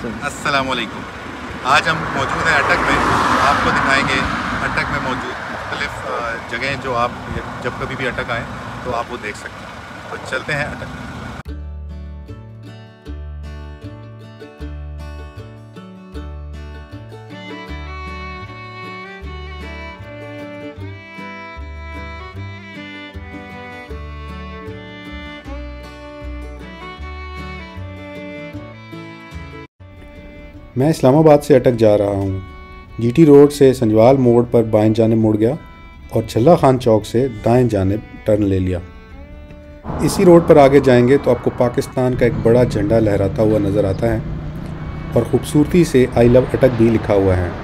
अस्सलाम वालेकुम। आज हम मौजूद हैं अटक में। आपको दिखाएंगे अटक में मौजूद मुख्तलिफ जगहें जो आप जब कभी भी अटक आएँ तो आप वो देख सकते हैं। तो चलते हैं अटक। मैं इस्लामाबाद से अटक जा रहा हूँ। जीटी रोड से संजवाल मोड़ पर बाएं जानिब मुड़ गया और छल्ला खान चौक से दाएं जानिब टर्न ले लिया। इसी रोड पर आगे जाएंगे तो आपको पाकिस्तान का एक बड़ा झंडा लहराता हुआ नज़र आता है और ख़ूबसूरती से आई लव अटक भी लिखा हुआ है।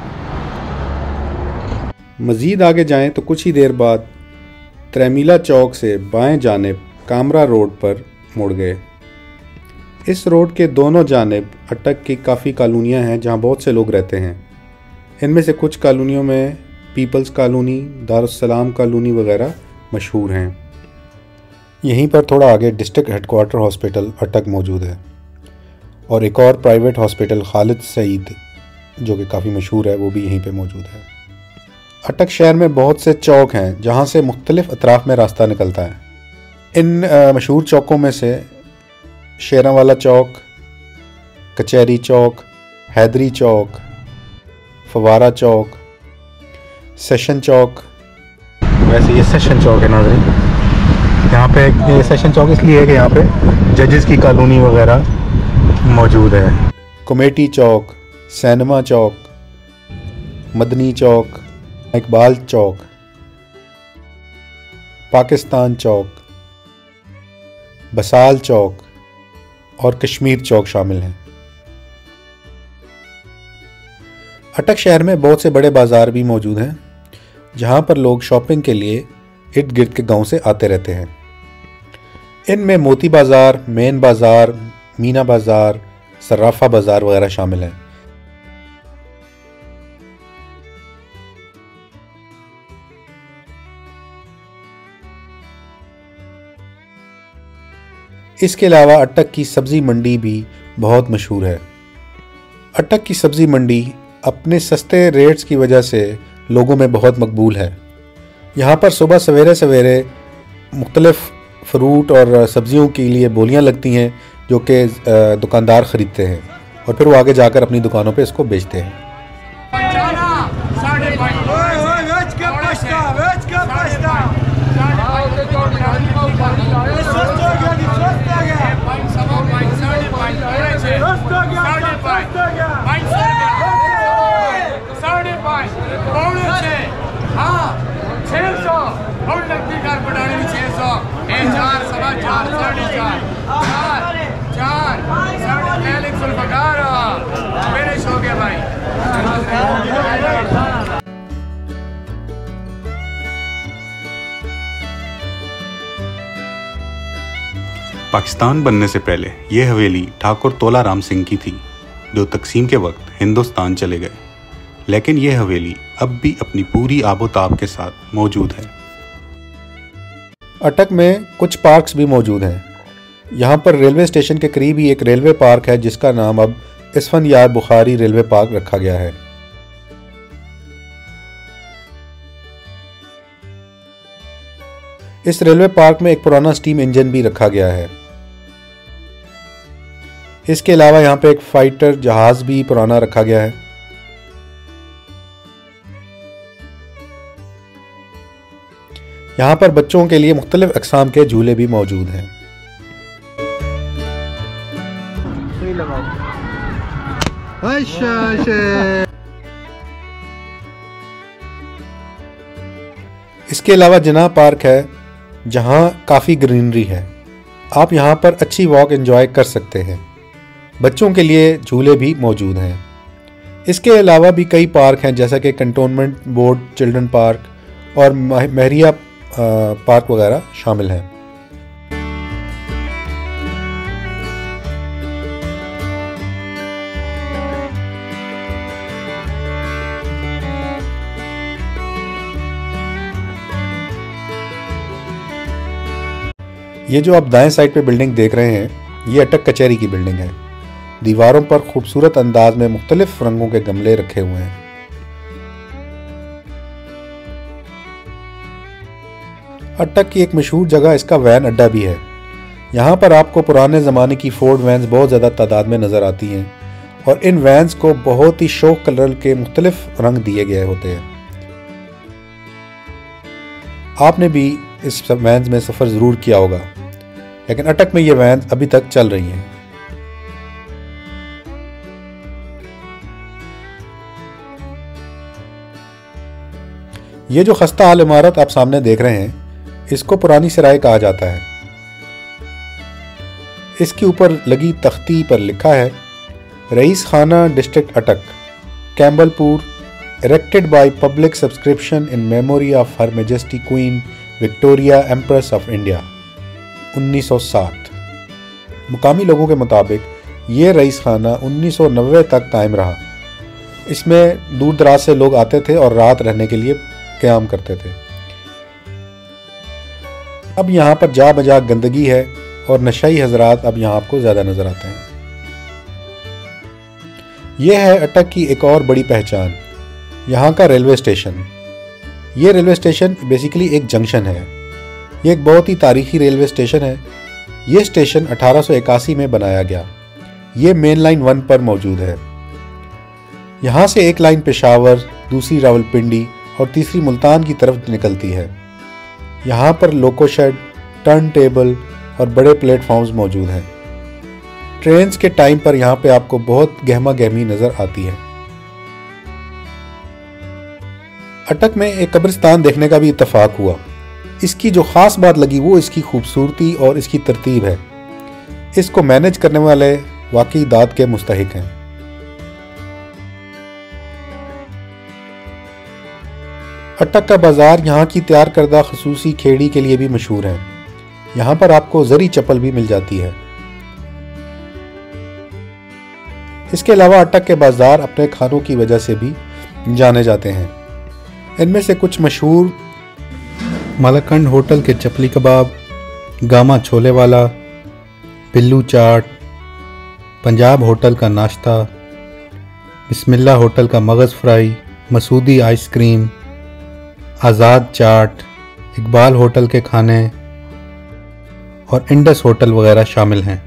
मज़ीद आगे जाएं तो कुछ ही देर बाद त्रैमीला चौक से बाएं जानिब कामरा रोड पर मुड़ गए। इस रोड के दोनों जानिब अटक की काफ़ी कॉलोनियाँ हैं जहाँ बहुत से लोग रहते हैं। इनमें से कुछ कॉलोनियों में पीपल्स कॉलोनी, दारुस्सलाम कॉलोनी वगैरह मशहूर हैं। यहीं पर थोड़ा आगे डिस्ट्रिक्ट हेडक्वार्टर हॉस्पिटल अटक मौजूद है और एक और प्राइवेट हॉस्पिटल खालिद सईद जो कि काफ़ी मशहूर है वो भी यहीं पे मौजूद है। अटक शहर में बहुत से चौक हैं जहाँ से मुख्तलिफ अतराफ़ में रास्ता निकलता है। इन मशहूर चौकों में से शेरांवाला चौक, कचहरी चौक, हैदरी चौक, फवारा चौक, सेशन चौक। वैसे ये सेशन चौक है नाज़रीन। यहाँ पे ये सेशन चौक इसलिए है कि यहाँ पे जजेस की कॉलोनी वगैरह मौजूद है। कमेटी चौक, सैनमा चौक, मदनी चौक, इकबाल चौक, पाकिस्तान चौक, बसाल चौक और कश्मीर चौक शामिल हैं। अटक शहर में बहुत से बड़े बाज़ार भी मौजूद हैं जहां पर लोग शॉपिंग के लिए इर्द गिर्द के गांव से आते रहते हैं। इनमें मोती बाज़ार, मेन बाज़ार, मीना बाज़ार, सर्राफा बाज़ार वगैरह शामिल हैं। इसके अलावा अटक की सब्ज़ी मंडी भी बहुत मशहूर है। अटक की सब्ज़ी मंडी अपने सस्ते रेट्स की वजह से लोगों में बहुत मकबूल है। यहाँ पर सुबह सवेरे सवेरे मुख्तलिफ़ फ्रूट और सब्ज़ियों के लिए बोलियाँ लगती हैं जो कि दुकानदार ख़रीदते हैं और फिर वो आगे जाकर अपनी दुकानों पे इसको बेचते हैं। पाकिस्तान बनने से पहले यह हवेली ठाकुर तोला राम सिंह की थी जो तकसीम के वक्त हिंदुस्तान चले गए, लेकिन यह हवेली अब भी अपनी पूरी आबोताब के साथ मौजूद है। अटक में कुछ पार्क्स भी मौजूद हैं। यहाँ पर रेलवे स्टेशन के करीब ही एक रेलवे पार्क है जिसका नाम अब इसफंदयार बुखारी रेलवे पार्क रखा गया है। इस रेलवे पार्क में एक पुराना स्टीम इंजन भी रखा गया है। इसके अलावा यहाँ पे एक फाइटर जहाज भी पुराना रखा गया है। यहाँ पर बच्चों के लिए मुख्तलिफ अक़साम के झूले भी मौजूद हैं। इसके अलावा जिन्ना पार्क है जहाँ काफ़ी ग्रीनरी है। आप यहाँ पर अच्छी वॉक एंजॉय कर सकते हैं। बच्चों के लिए झूले भी मौजूद हैं। इसके अलावा भी कई पार्क हैं जैसा कि कंटोनमेंट बोर्ड चिल्ड्रन पार्क और महरिया पार्क वगैरह शामिल हैं। ये जो आप दाएं साइड पे बिल्डिंग देख रहे हैं ये अटक कचहरी की बिल्डिंग है। दीवारों पर खूबसूरत अंदाज में मुख्तलिफ रंगों के गमले रखे हुए हैं। अटक की एक मशहूर जगह इसका वैन अड्डा भी है। यहाँ पर आपको पुराने ज़माने की फोर्ड वैन्स बहुत ज़्यादा तादाद में नज़र आती हैं और इन वैन्स को बहुत ही शौक कलर के मुख्तलिफ रंग दिए गए होते हैं। आपने भी इस वैन्स में सफ़र ज़रूर किया होगा, लेकिन अटक में ये वैन्स अभी तक चल रही हैं। ये जो खस्ता हाल इमारत आप सामने देख रहे हैं, इसको पुरानी सराय कहा जाता है। इसके ऊपर लगी तख्ती पर लिखा है, रईस खाना डिस्ट्रिक्ट अटक, कैम्बलपुर, erected by public subscription in memory of Her Majesty Queen Victoria Empress of India 1907। मुकामी लोगों के मुताबिक ये रईस खाना 1990 तक कायम रहा। इसमें दूर दराज से लोग आते थे और रात रहने के लिए क़याम करते थे। अब यहाँ पर जा बजा गंदगी है और नशाई हजरात अब यहाँ आपको ज़्यादा नज़र आते हैं। यह है अटक की एक और बड़ी पहचान, यहाँ का रेलवे स्टेशन। ये रेलवे स्टेशन बेसिकली एक जंक्शन है। ये एक बहुत ही तारीखी रेलवे स्टेशन है। ये स्टेशन 1881 में बनाया गया। ये मेन लाइन 1 पर मौजूद है। यहाँ से एक लाइन पेशावर, दूसरी रावलपिंडी और तीसरी मुल्तान की तरफ निकलती है। यहाँ पर लोको शेड, टर्न टेबल और बड़े प्लेटफॉर्म्स मौजूद हैं। ट्रेन्स के टाइम पर यहाँ पे आपको बहुत गहमा गहमी नज़र आती है। अटक में एक कब्रिस्तान देखने का भी इत्तफाक हुआ। इसकी जो ख़ास बात लगी वो इसकी खूबसूरती और इसकी तरतीब है। इसको मैनेज करने वाले वाकई दाद के मुस्तहिक हैं। अटक का बाज़ार यहाँ की तैयार करदा खसूसी खेड़ी के लिए भी मशहूर है। यहाँ पर आपको ज़री चप्पल भी मिल जाती है। इसके अलावा अटक के बाज़ार अपने खानों की वजह से भी जाने जाते हैं। इनमें से कुछ मशहूर मालाकंड होटल के चपली कबाब, गामा छोले वाला, बिल्लू चाट, पंजाब होटल का नाश्ता, बिस्मिल्लाह होटल का मगज़ फ्राई, मसूदी आइसक्रीम, आज़ाद चाट, इकबाल होटल के खाने और इंडस होटल वगैरह शामिल हैं।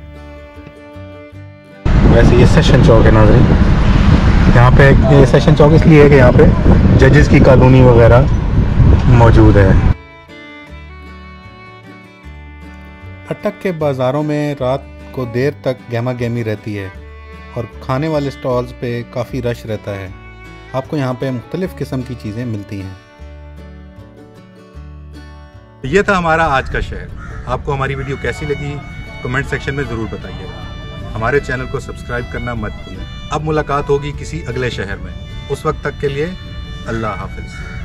वैसे ये सेशन चौक है नाज़रीन। यहाँ पे ये सेशन चौक इसलिए है कि यहाँ पे जजेस की कॉलोनी वगैरह मौजूद है। अटक के बाज़ारों में रात को देर तक गहमा गहमी रहती है और खाने वाले स्टॉल्स पे काफ़ी रश रहता है। आपको यहाँ पे मुख्तलिफ़ किस्म की चीज़ें मिलती हैं। ये था हमारा आज का शहर। आपको हमारी वीडियो कैसी लगी कमेंट सेक्शन में ज़रूर बताइएगा। हमारे चैनल को सब्सक्राइब करना मत भूलें। अब मुलाकात होगी किसी अगले शहर में। उस वक्त तक के लिए अल्लाह हाफ़िज़।